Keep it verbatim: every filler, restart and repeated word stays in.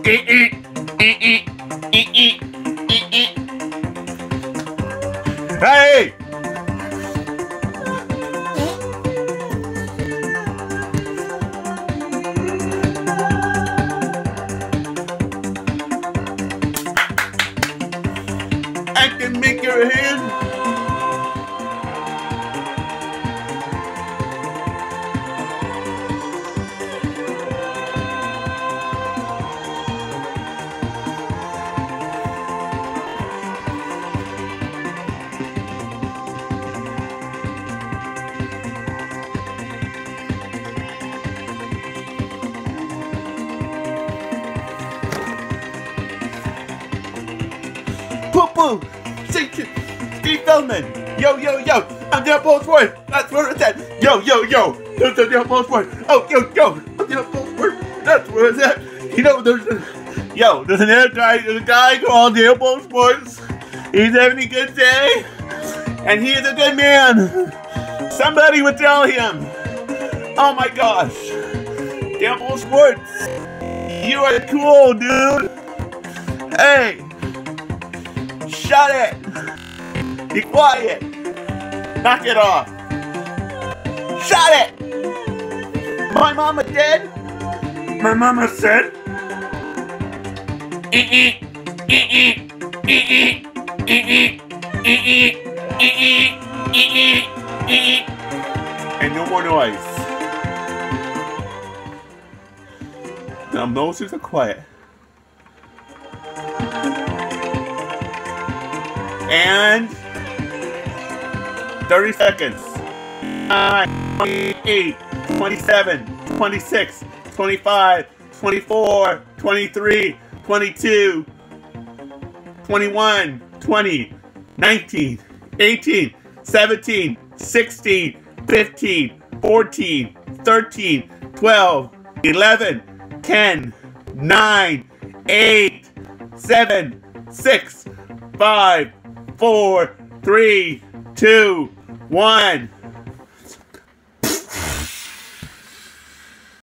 Hey! I can make your hand. Poo-poo! Steve Feldman! Yo, yo, yo! I'm the Post Word! That's where it's at! Yo, yo, yo! There's the Post Word! Oh, yo, yo! I'm the Post Word! That's where it's at! You know, there's a... Yo, there's an air guy, there's a guy called the Post Sports. He's having a good day. And he is a good man. Somebody would tell him. Oh my gosh. The Post Sports. You are cool, dude. Hey. Shut it! Be quiet! Knock it off! Shut it! My mama dead? My mama said? And no more noise. Now most are quiet. And thirty seconds. nine, twenty-eight, twenty-seven, twenty-six, twenty-five, twenty-four, twenty-three, twenty-two, twenty-one, twenty, nineteen, eighteen, seventeen, sixteen, fifteen, fourteen, thirteen, twelve, eleven, ten, nine, eight, seven, six, five, four, three, two, one.